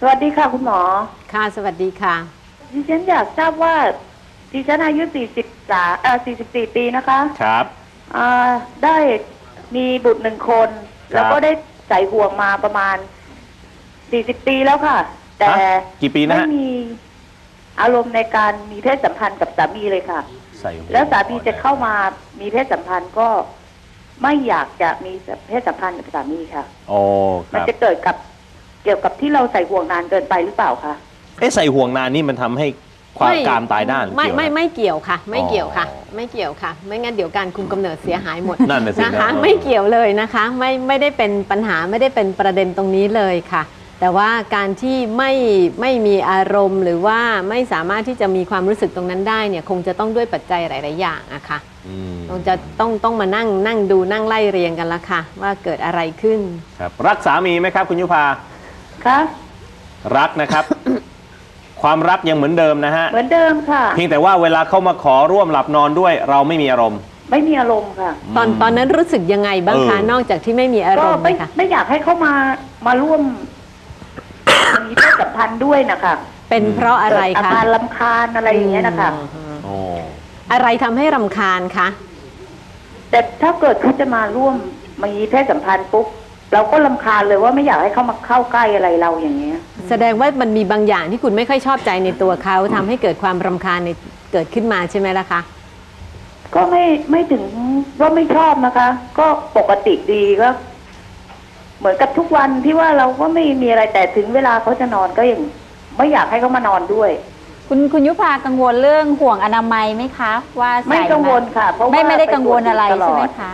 สวัสดีค่ะคุณหมอค่ะสวัสดีค่ะดิฉันอยากทราบว่าดิฉันอายุ44 ปีนะคะครับได้มีบุตร1 คนแล้วก็ได้ใส่ห่วงมาประมาณ40 ปีแล้วค่ะแต่กี่ปีนะไม่มีอารมณ์ในการมีเพศสัมพันธ์กับสามีเลยค่ะแล้วสามีจะเข้ามามีเพศสัมพันธ์ก็ไม่อยากจะมีเพศสัมพันธ์กับสามีค่ะมันจะเกี่ยวกับที่เราใส่ห่วงนานเกินไปหรือเปล่าคะใส่ห่วงนานนี่มันทำให้ความกามตายด้านไม่เกี่ยวค่ะไม่เกี่ยวค่ะไม่เกี่ยวค่ะไม่งั้นเดี๋ยวการคุมกำเนิดเสียหายหมดนะคะไม่เกี่ยวเลยนะคะไม่ได้เป็นปัญหาไม่ได้เป็นประเด็นตรงนี้เลยค่ะแต่ว่าการที่ไม่มีอารมณ์หรือว่าไม่สามารถที่จะมีความรู้สึกตรงนั้นได้เนี่ยคงจะต้องด้วยปัจจัยหลายๆอย่างอะค่ะต้องมานั่งดูนั่งไล่เรียงกันละค่ะว่าเกิดอะไรขึ้นครับรักสามีไหมครับคุณยุพาคะรักนะครับ ความรักยังเหมือนเดิมนะฮะเหมือนเดิมค่ะเพียงแต่ว่าเวลาเขามาขอร่วมหลับนอนด้วยเราไม่มีอารมณ์ไม่มีอารมณ์ค่ะตอนนั้นรู้สึกยังไงบ้างคะนอกจากที่ไม่มีอารมณ์ค่ะไม่อยากให้เขามาร่วมมีเพศสัมพันธ์ด้วยนะคะเป็นเพราะอะไรคะอาการรำคาญอะไรอย่างเงี้ยนะคะอะไรทำให้รำคาญคะแต่ถ้าเกิดเขาจะมาร่วมมีเพศสัมพันธ์ปุ๊บเราก็รำคาญเลยว่าไม่อยากให้เขามาเข้าใกล้อะไรเราอย่างเงี้ยแสดงว่ามันมีบางอย่างที่คุณไม่ค่อยชอบใจในตัวเขาทำให้เกิดความรำคาญเกิดขึ้นมาใช่ไหมล่ะคะก็ไม่ถึงว่าไม่ชอบนะคะก็ปกติดีก็เหมือนกับทุกวันที่ว่าเราก็ไม่มีอะไรแต่ถึงเวลาเขาจะนอนก็ยังไม่อยากให้เขามานอนด้วยคุณยุพากังวลเรื่องห่วงอนามัยไหมคะว่าไม่กังวลค่ะเพราะว่าไม่ได้กังวลอะไรใช่ไหมคะ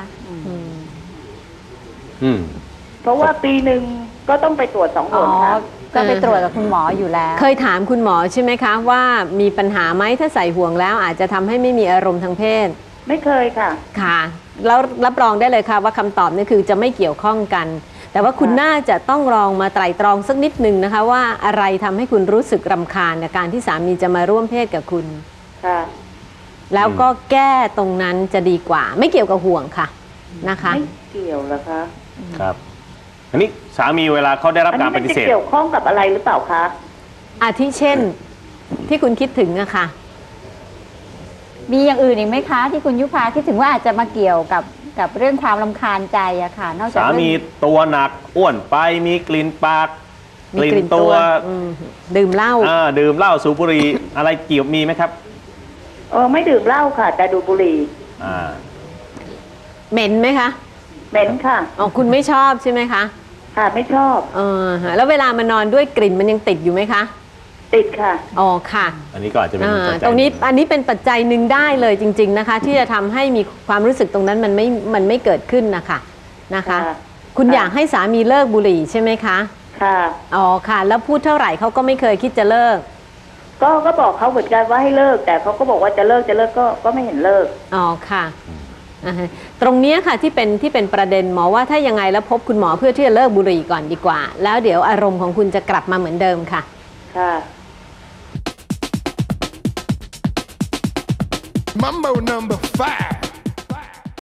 เพราะว่าปีหนึ่งก็ต้องไปตรวจ2 หนค่ะก็ไปตรวจกับคุณหมออยู่แล้วเคยถามคุณหมอใช่ไหมคะว่ามีปัญหาไหมถ้าใส่ห่วงแล้วอาจจะทำให้ไม่มีอารมณ์ทางเพศไม่เคยค่ะค่ะแล้วรับรองได้เลยค่ะว่าคำตอบนี่คือจะไม่เกี่ยวข้องกันแต่ว่าคุณน่าจะต้องลองมาไตร่ตรองสักนิดนึงนะคะว่าอะไรทำให้คุณรู้สึกรำคาญในการที่สามีจะมาร่วมเพศกับคุณค่ะแล้วก็แก้ตรงนั้นจะดีกว่าไม่เกี่ยวกับห่วงค่ะนะคะไม่เกี่ยวหรอคะครับอันนี้สามีเวลาเขาได้รับการปฏิเสธเกี่ยวข้องกับอะไรหรือเปล่าคะอาทิเช่นที่คุณคิดถึงอะค่ะมีอย่างอื่นอีกไหมคะที่คุณยุพาคิดถึงว่าอาจจะมาเกี่ยวกับเรื่องความรำคาญใจอะค่ะนอกจากสามีตัวหนักอ้วนไปมีกลิ่นปากกลิ่นตัวดื่มเหล้าดื่มเหล้าสูบบุหรี่อะไรเกี่ยวมีไหมครับไม่ดื่มเหล้าค่ะแต่ดูบุหรี่เหม็นไหมคะเหม็นค่ะคุณไม่ชอบใช่ไหมคะค่ะไม่ชอบแล้วเวลามานอนด้วยกลิ่นมันยังติดอยู่ไหมคะติดค่ะค่ะอันนี้ก็อาจจะเป็นปัจจัยตรงนี้อันนี้เป็นปัจจัยหนึ่งได้เลยจริงๆนะคะที่จะทำให้มีความรู้สึกตรงนั้นมันไม่เกิดขึ้นนะคะคุณอยากให้สามีเลิกบุหรี่ใช่ไหมคะค่ะค่ะแล้วพูดเท่าไหร่เขาก็ไม่เคยคิดจะเลิกก็บอกเขาเหมือนกันว่าให้เลิกแต่เขาก็บอกว่าจะเลิกก็ไม่เห็นเลิกค่ะตรงนี้ค่ะที่เป็นประเด็นหมอว่าถ้ายังไงแล้วพบคุณหมอเพื่อที่จะเลิกบุหรี่ก่อนดีกว่าแล้วเดี๋ยวอารมณ์ของคุณจะกลับมาเหมือนเดิมค่ะค่ะ Mambo number 5